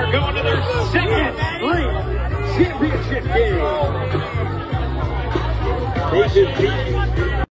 are going to their second league championship game. They defeat